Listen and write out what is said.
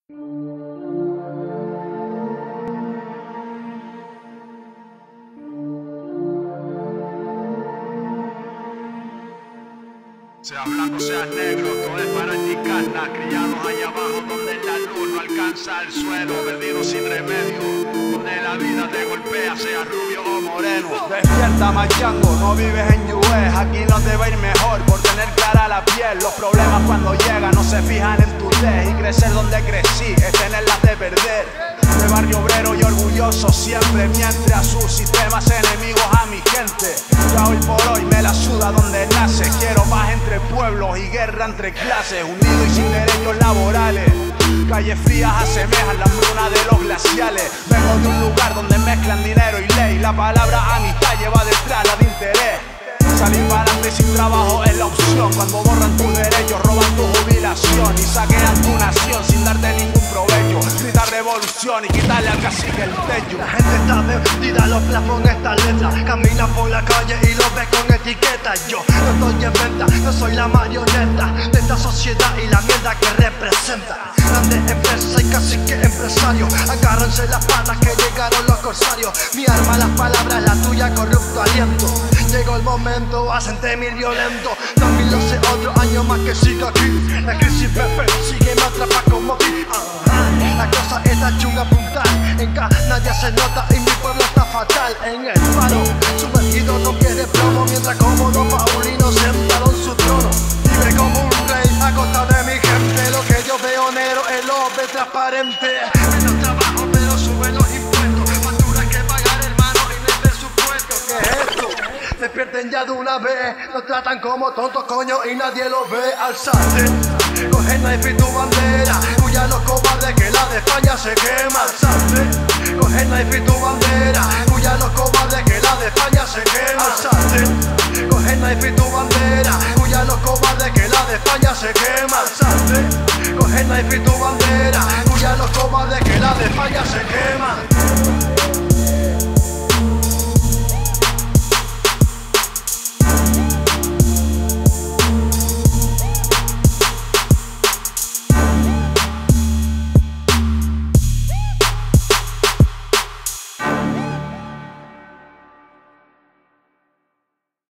Seas blanco, seas negro, todo es para indicarla. Criados allá abajo donde la luz no alcanza el suelo, perdidos sin remedio, donde la vida te golpea, seas rubio o moreno. Despierta, machango, no vives en US, aquí no te va a ir mejor por tener clara la piel. Los problemas cuando llegan no se fijan en tu tez, y crecer donde crecí es tenerlas de perder. De barrio obrero y orgulloso siempre, mientras a sus sistemas enemigos a mi gente. Ya hoy por hoy me la suda donde nace, quiero paz entre pueblos y guerra entre clases, unido y sin derechos laborales. Calles frías asemejan la hambruna de los glaciales. Vengo de un lugar donde mezclan dinero y ley, la palabra amistad lleva detrás la de interés. Salir para adelante sin trabajo es la opción, cuando borran tus derechos, roban tu jubilación y saquean tu nación sin darte ningún provecho. Gritar revolución y quitarle al cacique el techo. La gente está vestida, los plafón esta letra. Camina por la calle y lo ves con etiquetas. Yo no estoy en venta, no soy la marioneta de esta sociedad y la mierda que representa. Grandes empresas y cacique empresarios, agárrense las patas que llegaron los corsarios. Mi arma, las palabras, la tuya, corrupto aliento. Llegó el momento, hacen temir violento. 2012, otro año más que sigo aquí. La crisis Pepe sigue me atrapa como ti. La cosa está chunga puntal, en Canadá se nota y mi pueblo está fatal. En el paro, sumergido no quiere plomo, mientras cómodo Paulino sentado en su trono. Vive como un rey a costa de mi gente. Lo que yo veo negro, él lo ve transparente. Menos trabajo pero suben los impuestos, facturas que pagar hermano y no hay presupuesto. ¿Qué es esto? Despierten ya de una vez, nos tratan como tontos coño y nadie los ve. Alzate, coge el knife y tu bandera, tuya los cobardes que la de España se quema. Alzate, coge el knife y tu bandera, tuya los cobardes que la de España se quema. Alzate, coge el knife y tu bandera, tuya los cobardes que la de España se quema. Alzate, coge el knife y tu bandera, tuya los cobardes que la de España se quema.